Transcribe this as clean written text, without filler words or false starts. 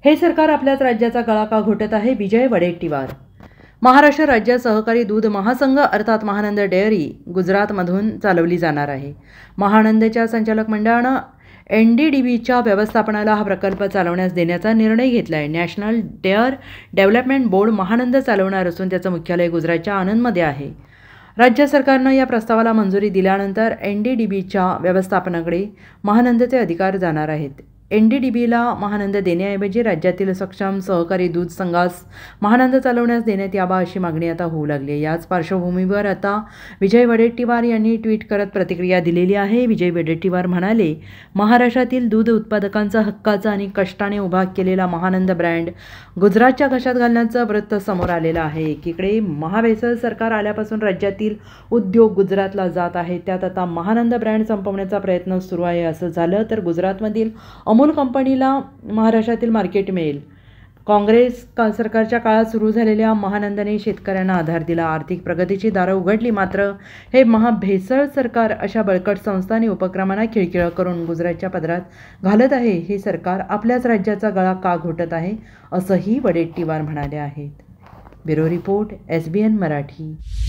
हे सरकार आपल्याच राज्याचा गळा का घोटत आहे? विजय वडेट्टीवार. महाराष्ट्र राज्य सहकारी दूध महासंघ अर्थात महानंद डेअरी गुजरातमधून चालवली जाणार आहे. महानंदच्या संचालक मंडळानं NDDBच्या व्यवस्थापनाला हा प्रकल्प चालवण्यास देण्याचा निर्णय घेतला आहे. National dairy development board Mahanand चालवणार असून त्याचं मुख्यालय गुजरातच्या आनंदमध्ये आहे. राज्य सरकारनं या प्रस्तावाला मंजुरी दिल्यानंतर NDDBच्या व्यवस्थापनाकडे महानंदचे अधिकार जाणार आहेत. NDDBला महानंद देण्याऐवजी राज्यातील सक्षम सहकारी दूध संघास महानंद चालवण्यास देण्यात यावा अशी मागणी आता होऊ लागली आहे. याच पार्श्वभूमीवर आता विजय वडेट्टीवार यांनी ट्विट करत प्रतिक्रिया दिलेली आहे. विजय वडेट्टीवार म्हणाले, महाराष्ट्रातील दूध उत्पादकांचा हक्काचा आणि कष्टाने उभा केलेला महानंद ब्रँड गुजरातच्या घशात घालण्याचं वृत्त समोर आलेलं आहे. एकीकडे महाभेसळ सरकार आल्यापासून राज्यातील उद्योग गुजरातला जात आहे. त्यात आता महानंद ब्रँड संपवण्याचा प्रयत्न सुरू आहे. असं झालं तर गुजरातमधील अमूल कंपनीला महाराष्ट्रातील मार्केट मिळेल. काँग्रेस सरकारच्या काळात सुरू झालेल्या महानंदने शेतकऱ्यांना आधार दिला, आर्थिक प्रगतीची दारं उघडली. मात्र हे महाभेसळ सरकार अशा बळकट संस्था आणि उपक्रमांना खिळखिळं करून गुजरातच्या पदरात घालत आहे. हे सरकार आपल्याच राज्याचा गळा का घोटत आहे, असंही वडेट्टीवार म्हणाले आहेत. Bureau report, SBN Marathi.